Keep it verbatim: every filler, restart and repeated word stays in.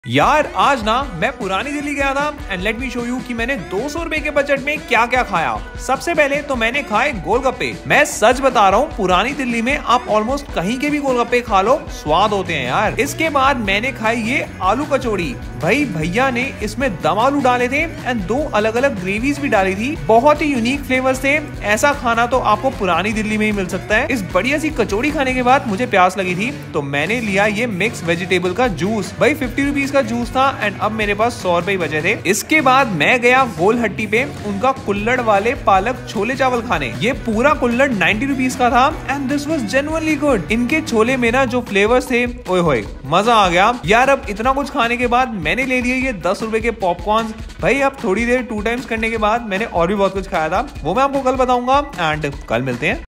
यार आज ना मैं पुरानी दिल्ली गया था and let me show you कि मैंने दो सौ रुपए के बजट में क्या क्या खाया। सबसे पहले तो मैंने खाए गोलगप्पे। मैं सच बता रहा हूँ, पुरानी दिल्ली में आप ऑलमोस्ट कहीं के भी गोलगप्पे खा लो, स्वाद होते हैं यार। इसके बाद मैंने खाई ये आलू कचौड़ी। भाई भैया ने इसमें दम आलू डाले थे एंड दो अलग अलग ग्रेवीज भी डाली थी। बहुत ही यूनिक फ्लेवर्स थे। ऐसा खाना तो आपको पुरानी दिल्ली में ही मिल सकता है। इस बढ़िया सी कचौड़ी खाने के बाद मुझे प्यास लगी थी तो मैंने लिया ये मिक्स वेजिटेबल का जूस। भाई फिफ्टी रुपीज का जूस था एंड अब मेरे पास सौ रुपए बचे थे। इसके बाद मैं गया गोल हट्टी पे उनका कुल्हड़ वाले पालक छोले चावल खाने। ये पूरा कुल्हड़ नाइन्टी रुपीज का था and this was genuinely good. इनके छोले में ना जो फ्लेवर्स थे, ओए होए मजा आ गया यार। अब इतना कुछ खाने के बाद मैंने ले लिए ये दस रुपए के पॉपकॉर्न। भाई अब थोड़ी देर टू टाइम्स करने के बाद मैंने और भी बहुत कुछ खाया था, वो मैं आपको कल बताऊंगा एंड कल मिलते हैं।